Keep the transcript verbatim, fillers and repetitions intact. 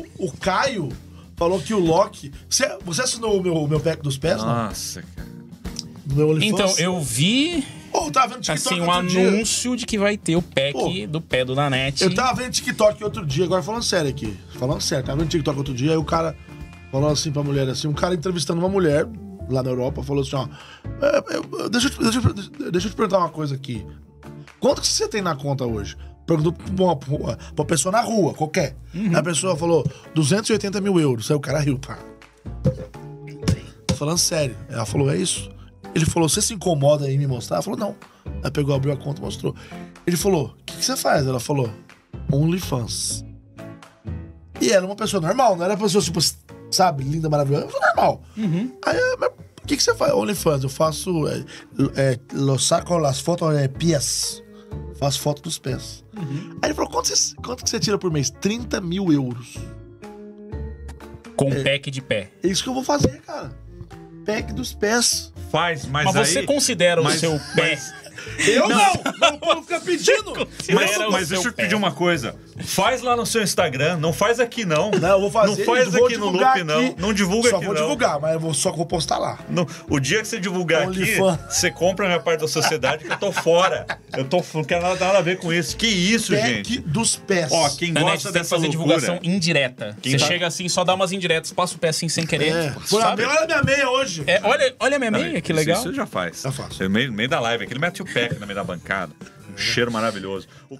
o Caio falou que o Loki... Você, você assinou o meu, o meu pack dos pés, não? Nossa, cara. Do meu OnlyFans? Então, eu vi... Oh, eu tava vendo TikTok Assim, um outro dia. anúncio de que vai ter o pack Pô, do pé do Nanete. Eu tava vendo TikTok outro dia, agora falando sério aqui. Falando sério, tava vendo TikTok outro dia, aí o cara falou assim pra mulher, assim, um cara entrevistando uma mulher lá na Europa, falou assim, ó, é, é, deixa, eu te- deixa, eu- deixa eu te perguntar uma coisa aqui. Quanto que você tem na conta hoje? Perguntou pra uma, pra uma pessoa na rua, qualquer. Aí a pessoa falou, duzentos e oitenta mil euros. Aí o cara riu, pá. Falando sério. Ela falou, é isso? Ele falou, você se incomoda em me mostrar? Ela falou, não. Ela pegou, abriu a conta e mostrou. Ele falou, o que, que você faz? Ela falou, OnlyFans. E era uma pessoa normal, não era uma pessoa, tipo, sabe, linda, maravilhosa. Era uma pessoa normal. Aí, eu, mas o que, que você faz? OnlyFans, eu faço, é, é, lo saco las fotos de pies. Faço foto dos pés. Aí ele falou, quanto, você, quanto que você tira por mês? trinta mil euros. Com pack de pé. É isso que eu vou fazer, cara. Pack dos pés. Faz, mas, Mas aí... você considera mas- o seu pé... Eu não! Não, o povo fica pedindo! Mas, Era o mas seu deixa eu te pé. pedir uma coisa. Faz lá no seu Instagram, não faz aqui não. Não, eu vou fazer. Não faz vou aqui no divulgar loop, não. aqui. Não divulga Só aqui, vou não. divulgar, mas eu vou, só que eu vou postar lá. No- o dia que você divulgar aqui, OnlyFans. você compra a minha parte da sociedade que eu tô fora. Eu tô, não quero nada, nada a ver com isso. Que isso, Pack gente? dos pés. Ó, quem Nanete, gosta você tem que dessa fazer loucura... divulgação indireta. Quem Você tá- chega assim, só dá umas indiretas, passa o pé assim sem querer. É. Foi a sabe? minha, olha a minha meia hoje. É, olha, olha a minha meia, que Isso- legal. Isso já faz. Já faço. No meio, no meio da live aqui, ele mete o pé aqui no meio da bancada. Um cheiro maravilhoso. O